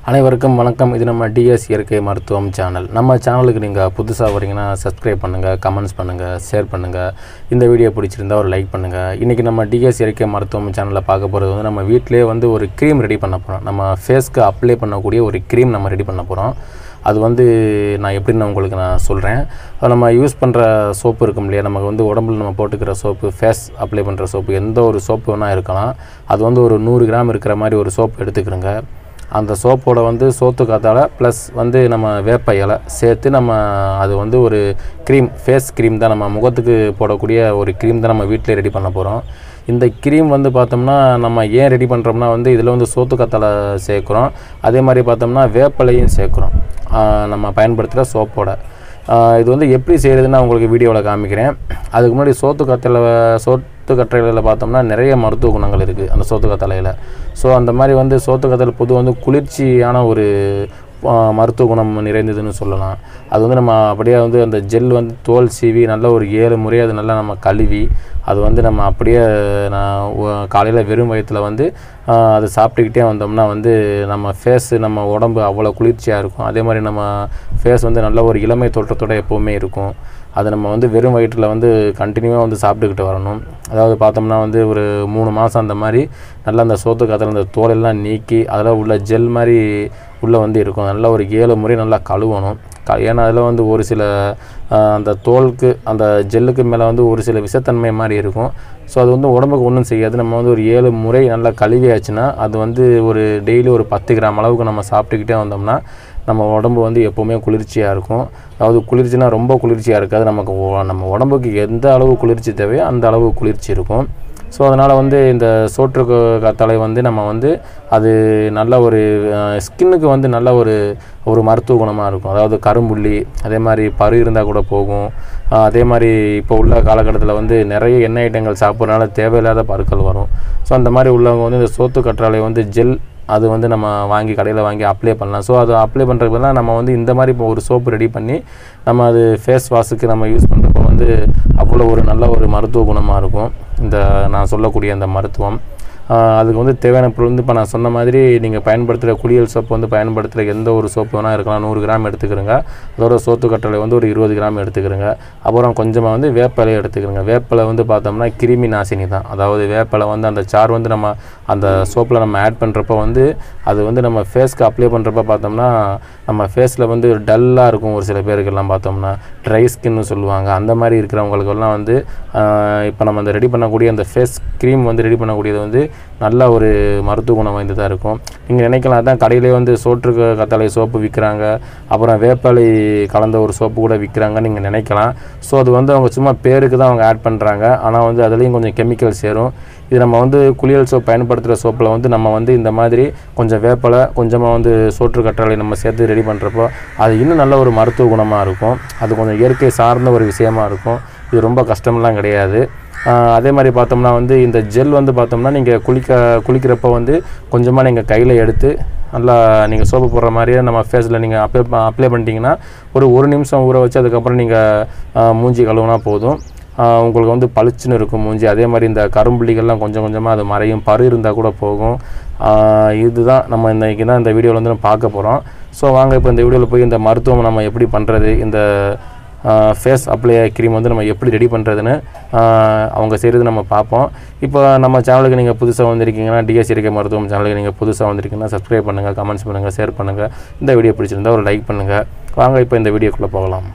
அனைவருக்கும் வணக்கம். இது நம்ம டிஎஸ் இயற்கை மருத்துவம் சேனல். நம்ம சேனலுக்கு நீங்கள் புதுசாக வரீங்கன்னா சப்ஸ்கிரைப் பண்ணுங்கள், கமெண்ட்ஸ் பண்ணுங்கள், ஷேர் பண்ணுங்கள். இந்த வீடியோ பிடிச்சிருந்தால் ஒரு லைக் பண்ணுங்கள். இன்றைக்கி நம்ம டிஎஸ் இயற்கை மருத்துவம் சேனலில் பார்க்க போகிறது வந்து நம்ம வீட்டிலே வந்து ஒரு க்ரீம் ரெடி பண்ண போகிறோம். நம்ம ஃபேஸ்க்கு அப்ளை பண்ணக்கூடிய ஒரு க்ரீம் நம்ம ரெடி பண்ண போகிறோம். அது வந்து நான் எப்படின்னு உங்களுக்கு நான் சொல்கிறேன். நம்ம யூஸ் பண்ணுற சோப்பு இருக்கும் இல்லையா, நமக்கு வந்து உடம்புல நம்ம போட்டுக்கிற சோப்பு, ஃபேஸ் அப்ளை பண்ணுற சோப்பு, எந்த ஒரு சோப்பு வேணால் இருக்கலாம். அது வந்து ஒரு 100 கிராம் இருக்கிற மாதிரி ஒரு சோப்பு எடுத்துக்கிறோங்க. அந்த சோப்போட வந்து சோத்துக்காத்தால ப்ளஸ் வந்து நம்ம வேப்ப இலை சேர்த்து நம்ம அது வந்து ஒரு க்ரீம், ஃபேஸ் க்ரீம் தான், நம்ம முகத்துக்கு போடக்கூடிய ஒரு க்ரீம் தான் நம்ம வீட்டிலே ரெடி பண்ண போகிறோம். இந்த க்ரீம் வந்து பார்த்தோம்னா நம்ம ஏன் ரெடி பண்ணுறோம்னா வந்து இதில் வந்து சோத்துக்கத்தாழை சேர்க்குறோம், அதே மாதிரி பார்த்தோம்னா வேப்பலையும் சேர்க்குறோம் நம்ம பயன்படுத்துகிற சோப்போட. இது வந்து எப்படி செய்கிறதுன்னு உங்களுக்கு வீடியோவில் காமிக்கிறேன். அதுக்கு முன்னாடி சோத்துக்கற்றையில் பார்த்தோம்னா நிறைய மருத்துவ குணங்கள் இருக்குது அந்த சோத்துக்கத்தாழையில். ஸோ அந்த மாதிரி வந்து சோத்துக்கத்தாழை பொதுவாக வந்து குளிர்ச்சியான ஒரு மருத்துவ குணம் நிறைந்ததுன்னு சொல்லலாம். அது வந்து நம்ம அப்படியே வந்து அந்த ஜெல் வந்து தோல் சீவி நல்லா ஒரு 7 முறை அது நல்லா நம்ம கழுவி அது வந்து நம்ம அப்படியே காலையில் வெறும் வயிற்றில் வந்து அதை சாப்பிட்டுக்கிட்டே வந்தோம்னா வந்து நம்ம ஃபேஸு, நம்ம உடம்பு அவ்வளோ குளிர்ச்சியாக இருக்கும். அதே மாதிரி நம்ம ஃபேஸ் வந்து நல்ல ஒரு இளமை தோற்றத்தோடு எப்போவுமே இருக்கும். அதை நம்ம வந்து வெறும் வயிற்றில் வந்து கண்டினியூவாக வந்து சாப்பிட்டுக்கிட்டு வரணும். அதாவது பார்த்தோம்னா வந்து ஒரு 3 மாதம் அந்த மாதிரி நல்லா அந்த சோத்துக்காத்தாழை அந்த தோலெல்லாம் நீக்கி அதில் உள்ள ஜெல் மாதிரி உள்ளே வந்து இருக்கும். நல்லா ஒரு 7 முறை நல்லா கழுவணும். ஏன்னா அதில் வந்து ஒரு சில அந்த தோலுக்கு அந்த ஜெல்லுக்கு மேலே வந்து ஒரு சில விஷத்தன்மை மாதிரி இருக்கும். ஸோ அது வந்து உடம்புக்கு ஒன்றும் செய்யாது. நம்ம வந்து ஒரு 7 முறை நல்லா கழுவியாச்சுன்னா அது வந்து ஒரு டெய்லி ஒரு 10 கிராம் அளவுக்கு நம்ம சாப்பிட்டுக்கிட்டே வந்தோம்னா நம்ம உடம்பு வந்து எப்போவுமே குளிர்ச்சியாக இருக்கும். அதாவது குளிர்ச்சினா ரொம்ப குளிர்ச்சியாக இருக்காது, நமக்கு நம்ம உடம்புக்கு எந்த அளவு குளிர்ச்சி தேவையோ அந்த அளவு குளிர்ச்சி இருக்கும். ஸோ அதனால் வந்து இந்த சோற்றுக்கத்தாழை வந்து நம்ம வந்து அது நல்ல ஒரு ஸ்கின்னுக்கு வந்து நல்ல ஒரு மருத்துவ குணமாக இருக்கும். அதாவது கரும்புள்ளி, அதே மாதிரி பரு இருந்தால் கூட போகும். அதே மாதிரி இப்போ உள்ள காலகட்டத்தில் வந்து நிறைய எண்ணெய் ஐட்டங்கள் சாப்பிட்றதுனால தேவையில்லாத பருக்கள் வரும். ஸோ அந்த மாதிரி உள்ளவங்க வந்து இந்த சோத்துக்கற்றாழை வந்து ஜெல் அது வந்து நம்ம கடையில் வாங்கி அப்ளை பண்ணலாம். ஸோ அது அப்ளை பண்ணுறதுலாம் நம்ம வந்து இந்த மாதிரி இப்போ ஒரு சோப்பு ரெடி பண்ணி நம்ம அது ஃபேஸ் வாஷுக்கு நம்ம யூஸ் பண்ணுறப்போ வந்து அவ்வளோ ஒரு நல்ல ஒரு மருத்துவ குணமாக இருக்கும் இந்த நான் சொல்லக்கூடிய அந்த மருத்துவம். அதுக்கு வந்து தேவையான பொருள் வந்து இப்போ நான் சொன்ன மாதிரி நீங்கள் பயன்படுத்துகிற குளியல் சோப்பு வந்து பயன்படுத்துகிற எந்த ஒரு சோப்பு வேணால் இருக்கலாம். 100 கிராம் எடுத்துக்கிறோங்க. அதோட சோத்துக்கற்றாழை வந்து ஒரு 20 கிராம் எடுத்துக்கிறோங்க. அப்புறம் கொஞ்சமாக வந்து வேப்பலையை எடுத்துக்கிறோங்க. வேப்பலை வந்து பார்த்தோம்னா கிருமி நாசினி தான். அதாவது வேப்பலை வந்து அந்த சார் வந்து நம்ம அந்த சோப்பில் நம்ம ஆட் பண்ணுறப்போ வந்து அது வந்து நம்ம ஃபேஸ்க்கு அப்ளை பண்ணுறப்ப பார்த்தோம்னா நம்ம ஃபேஸில் வந்து டல்லாக இருக்கும். ஒரு சில பேருக்கெல்லாம் பார்த்தோம்னா ட்ரை ஸ்கின்னு சொல்லுவாங்க. அந்த மாதிரி இருக்கிறவங்களுக்கெல்லாம் வந்து இப்போ நம்ம அந்த ரெடி பண்ணக்கூடிய அந்த ஃபேஸ் க்ரீம் வந்து ரெடி பண்ணக்கூடியது வந்து நல்ல ஒரு மருத்துவ குணம் வாய்ந்ததாக இருக்கும். நீங்கள் நினைக்கலாம் அதான் கடையிலே வந்து சோற்றுக்கத்தாழை சோப்பு விற்கிறாங்க, அப்புறம் வேப்பலை கலந்த ஒரு சோப்பு கூட விற்கிறாங்கன்னு நீங்கள் நினைக்கலாம். ஸோ அது வந்து அவங்க சும்மா பேருக்கு தான் அவங்க ஆட் பண்ணுறாங்க. ஆனால் வந்து அதுலேயும் கொஞ்சம் கெமிக்கல் சேரும். இது நம்ம வந்து குளியல் சோப் பயன்படுத்துகிற சோப்பில் வந்து நம்ம வந்து இந்த மாதிரி கொஞ்சம் வேப்பலை, கொஞ்சமாக வந்து சோற்றுக்கற்றாழை நம்ம சேர்த்து ரெடி பண்ணுறப்போ அது இன்னும் நல்ல ஒரு மருத்துவ குணமாக இருக்கும். அது கொஞ்சம் இயற்கை சார்ந்த ஒரு விஷயமா இருக்கும். இது ரொம்ப கஷ்டமெல்லாம் கிடையாது. அதே மாதிரி பார்த்தோம்னா வந்து இந்த ஜெல் வந்து பார்த்தோம்னா நீங்கள் குளிக்கிறப்போ வந்து கொஞ்சமாக நீங்கள் கையில் எடுத்து நல்லா நீங்கள் சோப்பு போடுற மாதிரியே நம்ம ஃபேஸில் நீங்கள் அப்ளை பண்ணிட்டீங்கன்னா ஒரு நிமிஷம் ஊற வச்சு அதுக்கப்புறம் நீங்கள் மூஞ்சி கழுவுனா போதும். உங்களுக்கு வந்து பளிச்சுன்னு இருக்கும் மூஞ்சி. அதே மாதிரி இந்த கரும்புள்ளிகள்லாம் கொஞ்சம் கொஞ்சமாக அது மறையும், பரு இருந்தால் கூட போகும். இதுதான் நம்ம இன்றைக்கி தான் இந்த வீடியோவில் வந்து நம்ம பார்க்க போகிறோம். ஸோ வாங்க இப்போ இந்த வீடியோவில் போய் இந்த மருத்துவம் நம்ம எப்படி பண்ணுறது, இந்த ஃபேஸ் அப்ளை க்ரீம் வந்து நம்ம எப்படி ரெடி பண்ணுறதுன்னு அவங்க செய்கிறது நம்ம பார்ப்போம். இப்போ நம்ம சேனலுக்கு நீங்கள் புதுசாக வந்திருக்கீங்கன்னா, டிஎஸ் இயற்கை மருத்துவம் சேனலுக்கு நீங்கள் புதுசாக வந்திருக்கீங்கன்னா சப்ஸ்கிரைப் பண்ணுங்கள், கமெண்ட்ஸ் பண்ணுங்கள், ஷேர் பண்ணுங்கள். இந்த வீடியோ பிடிச்சிருந்தால் ஒரு லைக் பண்ணுங்கள். வாங்க இப்போ இந்த வீடியோக்குள்ளே போகலாம்.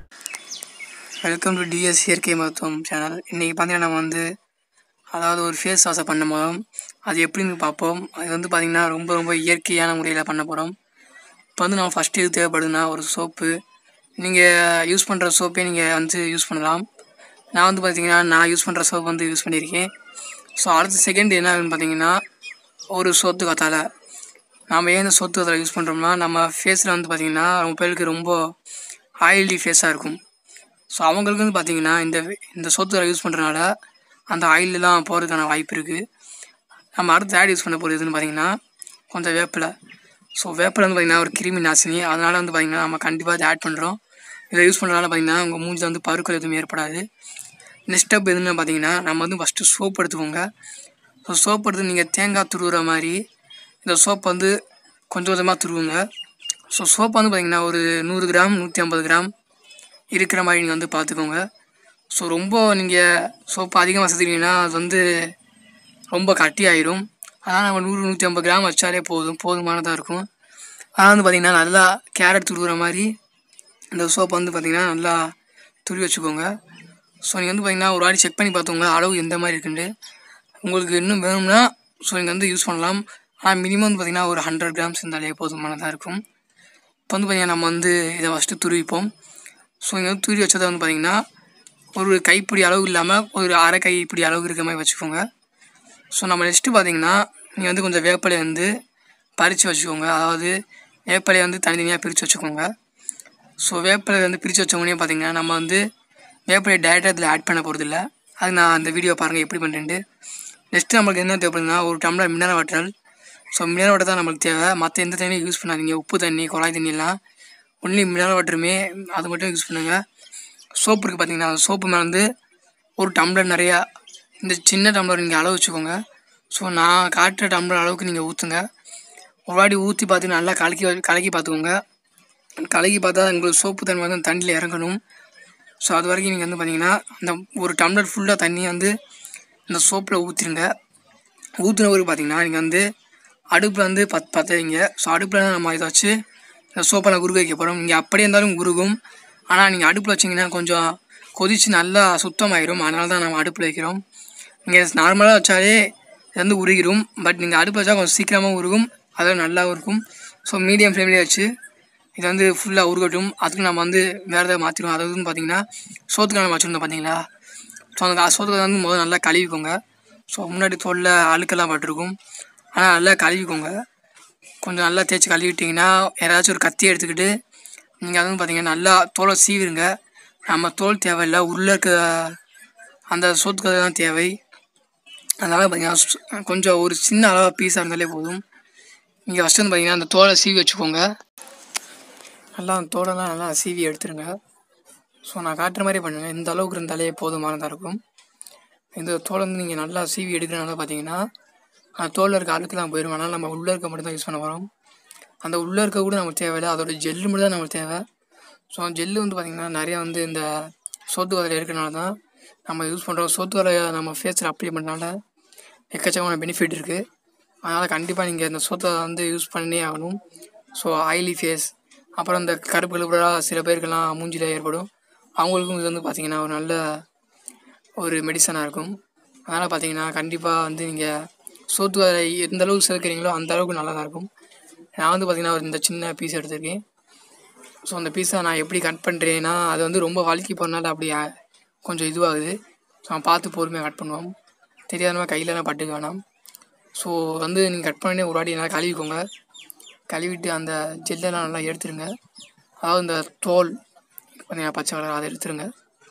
வெல்கம் டு டிஎஸ் இயற்கை மருத்துவம் சேனல். இன்றைக்கி பார்த்தீங்கன்னா நம்ம வந்து அதாவது ஒரு ஃபேஸ் வாஷை பண்ண போகிறோம். அது எப்படின்னு பார்ப்போம். அது வந்து பார்த்திங்கன்னா ரொம்ப ரொம்ப இயற்கையான முறையில் பண்ண போகிறோம். இப்போ வந்து நம்ம ஃபஸ்ட்டு இது தேவைப்படுதுன்னா ஒரு சோப்பு. நீங்கள் யூஸ் பண்ணுற சோப்பே நீங்கள் வந்து யூஸ் பண்ணலாம். நான் வந்து பார்த்திங்கன்னா நான் யூஸ் பண்ணுற சோப்பு வந்து யூஸ் பண்ணியிருக்கேன். ஸோ அடுத்த செகண்ட் என்ன ஆகுதுன்னு பார்த்தீங்கன்னா ஒரு சோத்துக்கத்தாழை. நம்ம ஏன் இந்த சோத்துக்கத்தாழை யூஸ் பண்ணுறோம்னா நம்ம ஃபேஸில் வந்து பார்த்திங்கன்னா ரொம்ப பேருக்கு ரொம்ப ஆயிலி ஃபேஸாக இருக்கும். ஸோ அவங்களுக்கு வந்து பார்த்திங்கன்னா இந்த சோத்துக்கத்தாழை யூஸ் பண்ணுறதுனால அந்த ஆயிலெலாம் போகிறதுக்கான வாய்ப்பு இருக்குது. நம்ம அடுத்து ஆட் யூஸ் பண்ண போகிறதுன்னு பார்த்திங்கன்னா கொஞ்சம் வேப்பிலை. ஸோ வேப்பிலை வந்து பார்த்திங்கன்னா ஒரு கிருமி நாசினி. அதனால் வந்து பார்த்திங்கன்னா நம்ம கண்டிப்பாக இதை ஆட் பண்ணுறோம். இதை யூஸ் பண்ணுறதுனால பார்த்திங்கன்னா உங்கள் மூஞ்சில் வந்து பருக்கள் எதுவும் ஏற்படாது. நெக்ஸ்ட் ஸ்டெப் எதுன்னு பார்த்திங்கன்னா நம்ம வந்து ஃபஸ்ட்டு சோப் எடுத்துக்கோங்க. ஸோ சோப் எடுத்து நீங்கள் தேங்காய் துருவுற மாதிரி இந்த சோப் வந்து கொஞ்சம் கொஞ்சமாக துருவுங்க. ஸோ சோப்பு வந்து பார்த்திங்கன்னா ஒரு 100 கிராம் 150 கிராம் இருக்கிற மாதிரி நீங்கள் வந்து பார்த்துக்கோங்க. ஸோ ரொம்ப நீங்கள் சோப்பு அதிகமாக சேர்த்துக்கிட்டிங்கன்னா அது வந்து ரொம்ப கட்டி ஆயிடும். அதனால் நம்ம 100-150 கிராம் வச்சாலே போதுமானதாக இருக்கும். அதனால் வந்து பார்த்திங்கன்னா நல்லா கேரட் துருவுற மாதிரி இந்த சோப்பை வந்து பார்த்திங்கன்னா நல்லா துருவி வச்சுக்கோங்க. ஸோ நீங்கள் வந்து பார்த்திங்கன்னா ஒரு வாட்டி செக் பண்ணி பார்த்துக்கோங்க அளவு எந்த மாதிரி இருக்குன்ட்டு. உங்களுக்கு இன்னும் வேணும்னா ஸோ நீங்கள் வந்து யூஸ் பண்ணலாம். ஆனால் மினிமம் வந்து பார்த்திங்கன்னா ஒரு 100 கிராம்ஸ் இருந்தாலே போதுமானதாக இருக்கும். இப்போ வந்து பார்த்திங்கன்னா நம்ம வந்து இதை ஃபஸ்ட்டு துருவிப்போம். ஸோ இங்கே வந்து துருவி வச்சதை வந்து பார்த்திங்கன்னா ஒரு கைப்பிடி அளவு இல்லாமல் ஒரு அரை கைப்பிடி அளவு இருக்கிற மாதிரி வச்சுக்கோங்க. ஸோ நம்ம நெக்ஸ்ட்டு பார்த்திங்கன்னா நீங்கள் வந்து கொஞ்சம் வேப்பிலையை வந்து பறித்து வச்சுக்கோங்க. அதாவது வேப்பிலையை வந்து தனித்தனியாக பிரித்து வச்சுக்கோங்க. ஸோ வேப்பிலை வந்து பிரித்து வச்சவொடனே பார்த்திங்கன்னா நம்ம வந்து வேப்பிலையை டைரெக்டாக இதில் ஆட் பண்ண போகிறதில்ல. அது நான் அந்த வீடியோ பாருங்கள் எப்படி பண்ணுறேன்ட்டு. நெக்ஸ்ட்டு நம்மளுக்கு என்ன தேவைப்படுதுன்னா ஒரு tumbler mineral water. So mineral water தான் நம்மளுக்கு தேவை. மற்ற எந்த தண்ணியும் யூஸ் பண்ணாதீங்க. உப்பு தண்ணி, குழாய் தண்ணியெல்லாம் ஒன்லி மினரல் வாட்டருமே அது மட்டும் யூஸ் பண்ணுங்கள். சோப்பு இருக்குது பார்த்திங்கன்னா அந்த சோப்பு மேலே வந்து ஒரு டம்ளர் நிறையா இந்த சின்ன டம்ளர் நீங்கள் அளவு வச்சுக்கோங்க. ஸோ நான் காட்டுற டம்ளர் அளவுக்கு நீங்கள் ஊற்றுங்க. ஒரு வாட்டி ஊற்றி பார்த்து நல்லா கலக்கி பார்த்துக்கோங்க. கலக்கி பார்த்தா உங்களுக்கு சோப்பு தண்ணி வந்து அந்த தண்ணியில் இறங்கணும். ஸோ அது வரைக்கும் நீங்கள் வந்து பார்த்திங்கன்னா அந்த ஒரு டம்ளர் ஃபுல்லாக தண்ணியை வந்து இந்த சோப்பில் ஊற்றிடுங்க. ஊற்றின பிறகு பார்த்திங்கன்னா நீங்கள் வந்து அடுப்பில் வந்து பற்ற வைங்க. ஸோ அடுப்பில் நம்ம இதை வச்சு இந்த சோப்பை நான் உருக வைக்க போகிறோம். நீங்கள் அப்படியே இருந்தாலும் உருகும். ஆனால் நீங்கள் அடுப்பில் வச்சிங்கன்னா கொஞ்சம் கொதித்து நல்லா சுத்தமாயிடும். அதனால தான் நம்ம அடுப்பில் வைக்கிறோம். நீங்கள் நார்மலாக வச்சாலே இது வந்து உருகிடும். பட் நீங்கள் அடுப்பில் வச்சா கொஞ்சம் சீக்கிரமாக உருகும். அதெல்லாம் நல்லாவும் இருக்கும். ஸோ மீடியம் ஃப்ளேம்லேயே வச்சு இதை வந்து ஃபுல்லாக உருகட்டும். அதுக்கு நம்ம வந்து வேறு எதாவது மாற்றிடுவோம். அதாவது பார்த்திங்கன்னா சோத்துக்கான வச்சுருந்தோம் பார்த்தீங்களா. ஸோ அந்த சோத்துக்கான வந்து முதல்ல நல்லா கழுவிக்கோங்க. ஸோ முன்னாடி தோலில் அழுக்கெல்லாம் பட்டிருக்கும். ஆனால் நல்லா கழுவிக்கோங்க. கொஞ்சம் நல்லா தேய்ச்சி கழுவிட்டிங்கன்னா யாராச்சும் ஒரு கத்தியை எடுத்துக்கிட்டு நீங்கள் அதுவும் பார்த்திங்கன்னா நல்லா தோலை சீவிருங்க. நம்ம தோல் தேவையில்லை, உள்ளே இருக்க அந்த சோத்துக்கதை தான் தேவை. அதனால் பார்த்திங்கன்னா கொஞ்சம் ஒரு சின்ன அளவாக பீஸாக இருந்தாலே போதும். நீங்கள் ஃபஸ்ட்டு வந்து பார்த்திங்கன்னா அந்த தோலை சீவி வச்சுக்கோங்க. நல்லா அந்த தோலெல்லாம் நல்லா சீவி எடுத்துருங்க. ஸோ நான் காட்டுற மாதிரி பண்ணுங்கள். இந்த அளவுக்கு இருந்தாலே போதுமானதாக இருக்கும். இந்த தோலை வந்து நீங்கள் நல்லா சீவி எடுக்கிறனால பார்த்தீங்கன்னா அந்த தோலில் இருக்க அழுக்கெல்லாம் போயிடும். அதனால் நம்ம உள்ளே இருக்க மட்டும் தான் யூஸ் பண்ண போகிறோம். அந்த உள்ளே இருக்க கூட நமக்கு தேவையில்லை, அதோட ஜெல்லு மட்டும் தான் நமக்கு தேவை. ஸோ அந்த ஜெல்லு வந்து பார்த்திங்கன்னா நிறையா வந்து இந்த சோத்துக்கதையில் இருக்கிறனால தான் நம்ம யூஸ் பண்ணுறோம். சோத்துக்கதையை நம்ம ஃபேஸில் அப்ளை பண்ணுறனால எக்கச்சக்கமான பெனிஃபிட் இருக்குது. அதனால் கண்டிப்பாக நீங்கள் இந்த சோத்தை வந்து யூஸ் பண்ணி ஆகணும். ஸோ ஆயிலி ஃபேஸ், அப்புறம் இந்த கருப்பு கழுப்புலாம் சில பேருக்கெல்லாம் மூஞ்சியில் ஏற்படும். அவங்களுக்கும் இது வந்து பார்த்திங்கன்னா ஒரு நல்ல ஒரு மெடிசனாக இருக்கும். அதனால் பார்த்திங்கன்னா கண்டிப்பாக வந்து நீங்கள் சோத்துக்கதை எந்த அளவுக்கு சேர்க்குறீங்களோ அந்த அளவுக்கு நல்லா தான் இருக்கும். நான் வந்து பார்த்திங்கன்னா இந்த சின்ன பீஸ் எடுத்திருக்கேன். ஸோ அந்த பீஸை நான் எப்படி கட் பண்ணுறேன்னா அது வந்து ரொம்ப வழுக்கி போகிறனால அப்படி கொஞ்சம் இதுவாகுது. ஸோ நான் பார்த்து பொறுமையாக கட் பண்ணுவோம். தெரியாதமாக கையிலலாம் பட்டுக்க வேணாம். ஸோ வந்து நீங்கள் கட் பண்ணி ஒரு வாட்டி நல்லா கழுவிக்கோங்க. கழுவிட்டு அந்த ஜெல்லெல்லாம் நல்லா எடுத்துருங்க. அதாவது இந்த தோல் பார்த்திங்கன்னா பச்சை கலர் அதை எடுத்துருங்க.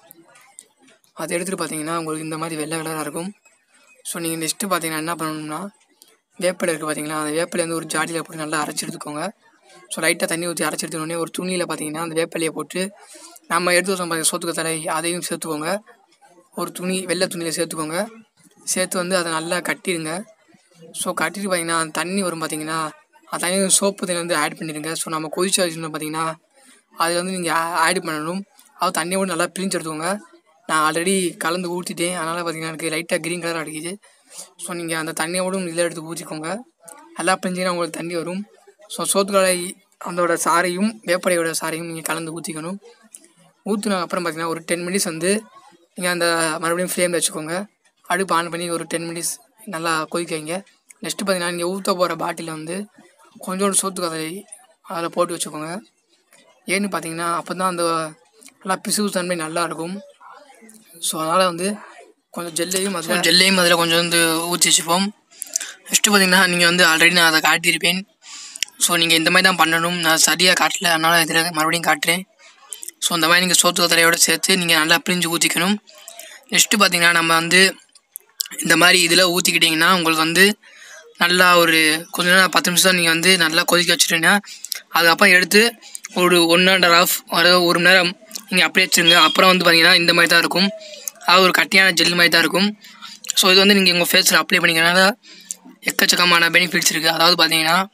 அதை எடுத்துகிட்டு பார்த்திங்கன்னா உங்களுக்கு இந்த மாதிரி வெள்ளை கலராக இருக்கும். ஸோ நீங்கள் நெக்ஸ்ட்டு பார்த்திங்கன்னா என்ன பண்ணணும்னா வேப்பிலை இருக்குது பார்த்திங்களா, அந்த வேப்பிலை வந்து ஒரு ஜாடியில் போட்டு நல்லா அரைச்சி எடுத்துக்கோங்க. ஸோ லைட்டாக தண்ணி ஊற்றி அரைச்சி எடுத்துக்கோடனே ஒரு துணியில் பார்த்திங்கன்னா அந்த வேப்பிலையை போட்டு நம்ம எடுத்து வச்சோம் பார்த்திங்கன்னா சோத்துக்கத்தலை அதையும் சேர்த்துக்கோங்க. ஒரு துணி வெள்ளை துணியில் சேர்த்துக்கோங்க. சேர்த்து வந்து அதை நல்லா கட்டிடுங்க. ஸோ கட்டிட்டு பார்த்திங்கன்னா அந்த தண்ணி வரும் பார்த்திங்கன்னா அந்த தண்ணி சோப்பு தண்ணி வந்து ஆட் பண்ணிடுங்க. ஸோ நம்ம கொதிச்சு வச்சுருந்தோம் பார்த்திங்கன்னா அதில் வந்து நீங்கள் ஆட் பண்ணணும். அது தண்ணியை கூட நல்லா பிரிஞ்சு எடுத்துக்கோங்க. நான் ஆல்ரெடி கலந்து ஊற்றிட்டேன். அதனால் பார்த்திங்கன்னா எனக்கு லைட்டாக க்ரீன் கலர் அடிக்குது. ஸோ நீங்கள் அந்த தண்ணியோடு இதில் எடுத்து ஊற்றிக்கோங்க. நல்லா பிரிஞ்சிங்கன்னா உங்களுக்கு தண்ணி வரும். ஸோ சோத்துக்கடலை அதோட சாரையும் வேப்படையோட சாரையும் நீங்கள் கலந்து ஊற்றிக்கணும். ஊற்றின அப்புறம் பார்த்திங்கன்னா ஒரு 10 மினிட்ஸ் வந்து நீங்கள் அந்த மறுபடியும் ஃப்ளேமில் வச்சுக்கோங்க. அடுப்பு ஆன் பண்ணி ஒரு 10 மினிட்ஸ் நல்லா கொதிக்க வைங்க. நெக்ஸ்ட்டு பார்த்திங்கன்னா நீங்கள் ஊற்ற போகிற பாட்டிலில் வந்து கொஞ்சோண்டு சோத்துக்கடலை அதில் போட்டு வச்சுக்கோங்க. ஏன்னு பார்த்திங்கன்னா அப்போ தான் அந்த நல்லா பிசுறு தன்மை நல்லாயிருக்கும். ஸோ அதனால் வந்து கொஞ்சம் ஜெல்லையும் அதில் கொஞ்சம் வந்து ஊற்றி வச்சுப்போம். நெக்ஸ்ட்டு பார்த்திங்கன்னா நீங்கள் வந்து ஆல்ரெடி நான் அதை காட்டியிருப்பேன். ஸோ நீங்கள் இந்த மாதிரி தான் பண்ணணும். நான் சரியாக காட்டல, அதனால் இதில் மறுபடியும் காட்டுறேன். ஸோ இந்த மாதிரி நீங்கள் சோத்துக்கத்தலையோடு சேர்த்து நீங்கள் நல்லா பிரிஞ்சு ஊற்றிக்கணும். நெக்ஸ்ட்டு பார்த்திங்கன்னா நம்ம வந்து இந்த மாதிரி இதில் ஊற்றிக்கிட்டிங்கன்னா உங்களுக்கு வந்து நல்லா ஒரு கொஞ்ச நேரம் 10 நிமிஷம் நீங்கள் வந்து நல்லா கொதிக்க வச்சுட்டீங்கன்னா அதுக்கப்புறம் எடுத்து ஒரு 1.5 hours அதாவது 1 மணி நேரம் நீங்கள் அப்படியே வச்சுருங்க. அப்புறம் வந்து பார்த்திங்கன்னா இந்த மாதிரி தான் இருக்கும். அது ஒரு கட்டியான ஜெல் மாதிரி தான் இருக்கும். ஸோ இது வந்து நீங்கள் உங்கள் ஃபேஸில் அப்ளை பண்ணிக்கிறனால எக்கச்சக்கமான பெனிஃபிட்ஸ் இருக்குது. அதாவது பார்த்திங்கன்னா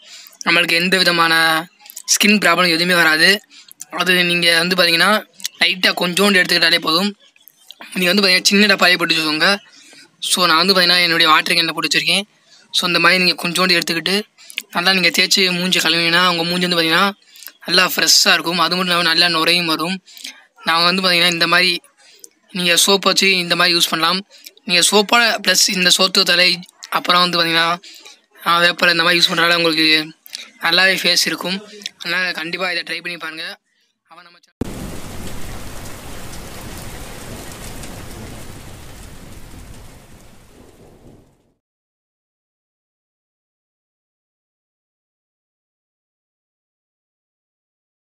நம்மளுக்கு எந்த விதமான ஸ்கின் ப்ராப்ளம் எதுவுமே வராது. அது நீங்கள் வந்து பார்த்தீங்கன்னா லைட்டாக கொஞ்சோண்டு எடுத்துக்கிட்டாலே போதும். நீங்கள் வந்து பார்த்தீங்கன்னா சின்ன டப்பாலே போட்டு வச்சுக்கோங்க. ஸோ நான் வந்து பார்த்தீங்கன்னா என்னுடைய வாட்டர் கேனில் போட்டு வச்சுருக்கேன். ஸோ இந்த மாதிரி நீங்கள் கொஞ்சோண்டு எடுத்துக்கிட்டு நல்லா நீங்கள் தேய்ச்சி மூஞ்சி கழுவினா உங்கள் மூஞ்சி வந்து பார்த்தீங்கன்னா நல்லா ஃப்ரெஷ்ஷாக இருக்கும். அது மட்டும் இல்லாமல் நல்லா நுரையும் வரும். நாங்கள் வந்து பார்த்தீங்கன்னா இந்த மாதிரி நீங்கள் சோப் வச்சு இந்த மாதிரி யூஸ் பண்ணலாம். நீங்கள் சோப்போட ப்ளஸ் இந்த சோத்து தலை அப்புறம் வந்து பார்த்தீங்கன்னா வேப்பரை இந்த மாதிரி யூஸ் பண்ணுறதால உங்களுக்கு நல்லாவே ஃபேஸ் இருக்கும். அதனால் கண்டிப்பாக இதை ட்ரை பண்ணி பாருங்கள்.